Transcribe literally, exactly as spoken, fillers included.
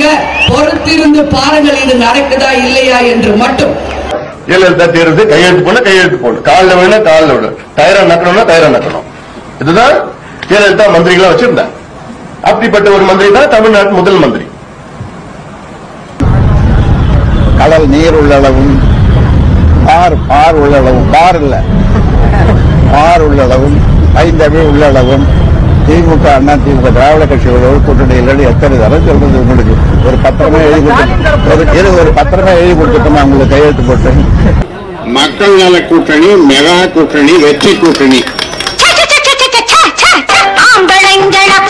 பண்ணுங்க, பொறுத்திருந்து பாருங்கள் இது நடக்குதா இல்லையா என்று மட்டும். ஜெயலலிதா தேர்வு கையெழுத்து போன கையெழுத்து போடணும், காலில் வேணா காலில் விட, டயரா நக்கணும்னா டயரா நக்கணும். இதுதான் ஜெயலலிதா மந்திரிகளா வச்சிருந்தாங்க. அப்படிப்பட்ட ஒரு மந்திரி தான் தமிழ்நாட்டு முதல் மந்திரி. கடல் நீர் உள்ளளவும் பார் பார் உள்ளளவும் பார் இல்ல பார் உள்ளளவும் ஐந்தமிழ் உள்ளளவும் திமுக அண்ணா திமுக திராவிட கட்சிகளோடு கூட்டணியில் எத்தனை தரம் சொல்றது உங்களுக்கு? ஒரு பத்திரமே எழுதி கொடுத்து ஒரு பத்திரமே எழுதி கொடுத்துட்டோமா உங்களுக்கு கையெழுத்து போட்டு? மக்கள் நல கூட்டணி, மெகா கூட்டணி, வெற்றி கூட்டணி.